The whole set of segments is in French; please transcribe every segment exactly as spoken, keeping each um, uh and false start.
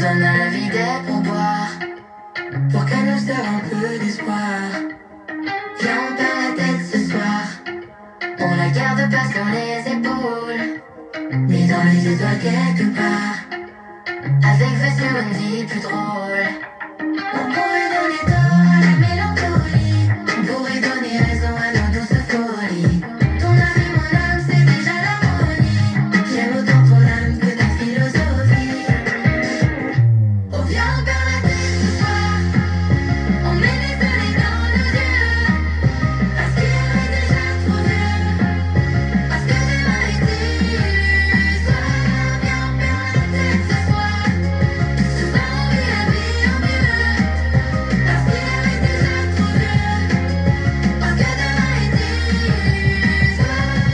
donne un vide pour boire, pour qu'elle nous serve un peu d'espoir. Viens, on perd la tête ce soir, on la garde pas sur les épaules, mais dans les étoiles quelque part, avec vœux sur une vie plus drôle. On pourrait donner tort à la mélancolie, on pourrait donner raison à nos douces folies. Ton âme et mon âme, c'est déjà l'harmonie. J'aime autant ton âme que ta philosophie. On vient, on perd la tête ce soir, on met les soleils dans nos yeux, parce qu'hier est déjà trop vieux, parce que demain est illusoire. Viens, on perd la tête ce soir, ce soir on vit la vie en mieux, parce qu'hier est déjà trop vieux, parce que demain est illusoire.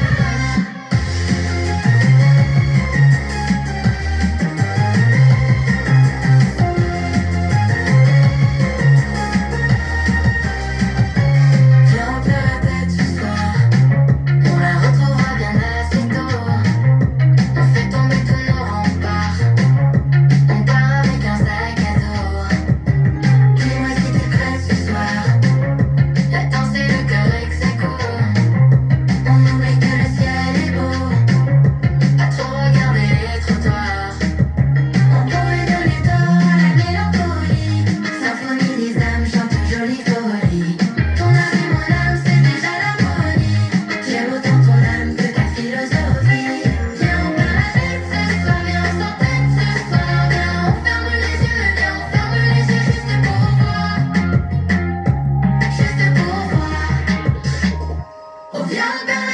Viens, on perd la tête ce soir, on la retrouvera bien assez tôt. On fait tomber tous nos remparts, on part avec un sac à dos. Dis-moi si t'es prête ce soir, la danse et le cœur ex aequo. On oublie que le ciel est beau, à trop regarder les trottoirs. On pourrait donner tort à la mélancolie, symphonie des âmes chante une jolie folie. Ton âme et mon âme, c'est déjà l'harmonie. J'aime autant ton âme que ta philosophie. Viens, on perd la tête ce soir, viens, on s'entête ce soir. Viens, on ferme les yeux, viens, on ferme les yeux juste pour voir, juste pour voir. On vient, on perd